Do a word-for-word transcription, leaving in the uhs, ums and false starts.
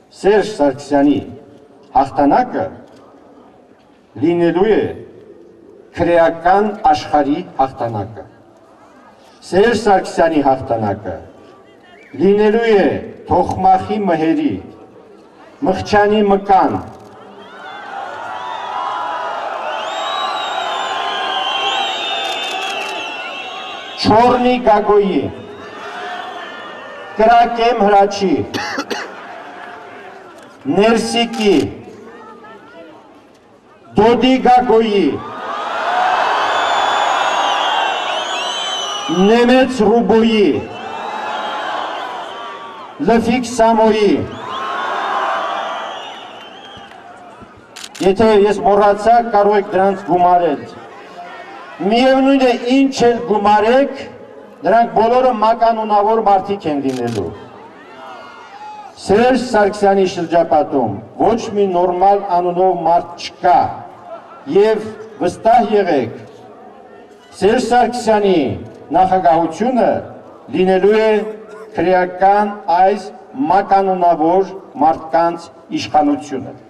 Սերժ Սարգսյանի հաղթանակը լինելու է քրեական աշխարհի հաղթանակը։ Սերժ Սարգսյանի հաղթանակը լինելու է թոխմախի մհերի, մղջանի մկան, չորնի գագոյի, կրակեմ հրաչի, ներսիկի, դոդի գագոյի, նեմեց ռուբոյի, լվիկ սամոյի։ Եթե ես մոռացա, կարող եք դրանց գումարել։ Միևնույն է, ինչ էլ գումարեք, դրանք բոլորը մականունավոր մարդիկ են լինելու։ Սերժ Սարգսյանի շրջապատում ոչ մի նորմալ անունով մարդ չկա եւ վստահ եղեք, Սերժ Սարգսյանի նախագահությունը լինելու է քրեական այս մականունավոր մարդկանց իշխանությունը։